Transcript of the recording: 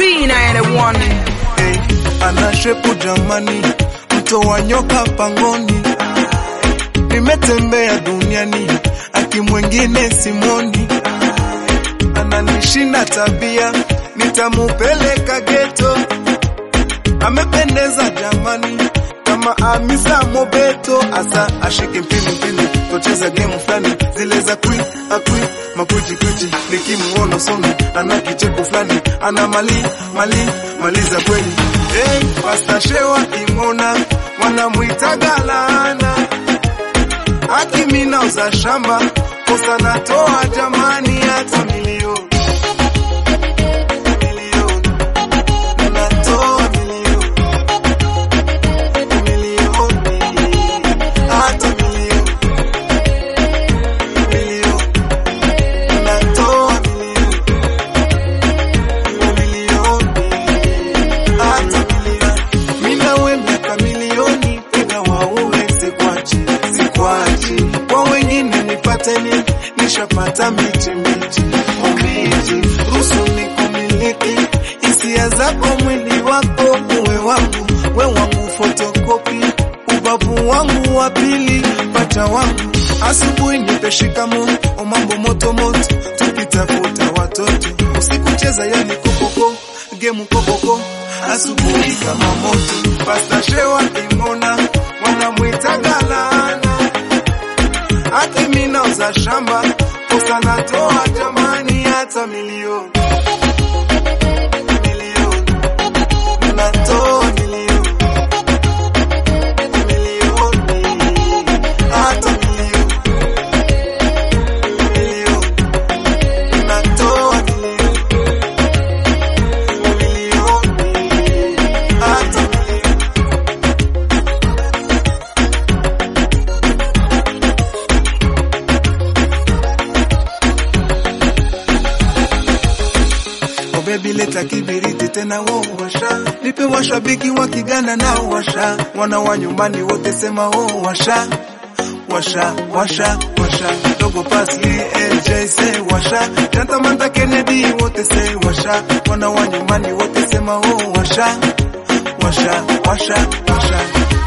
B91. Hey, anashepu jamani, mto wa nyoka pangoni. Nimetembea duniani, aki mwengine simoni. Ananishinda tabia, nitamupeleka ghetto. Amependeza jamani, kama Hamisa Mobeto. Asa ashike mpini, tocheza game flani, zile za akui, makuji, nikimuona somi, ana kicheko flani, ana maliza kweli. Hey, Pastor Shewa kimona, wanamuitaga laana. Akimina uza shamba, kosa natoa jamani, hata milioni. Nishapata miti omiji, rusu ni kumiliki hisia zako, mwili wako uwe wangu, we wangu fotokopi, ubabu wangu wa pili, pacha wangu. Asubuhi nipe shikamoo, o mambo moto, tukitafuta watoto. Usiku cheza yani kokoko, game kokoko, asubuhi kama moto. Pastor Shewa kimona, wanamuitaga laana. Akimina uza shamba, kosa natoa jamani, hata milioni. Natoa milioni, hata milioni. Natoa milioni, hata milioni. Baby leta kibiriti tena wo washa, nipe washabiki wa Kiganda na washa, wana wa nyumbani wote sema wo washa. Dogo Pasli LJ say washa, Jantamanta Kennedy wote say washa, wana wa nyumbani wote sema wo washa.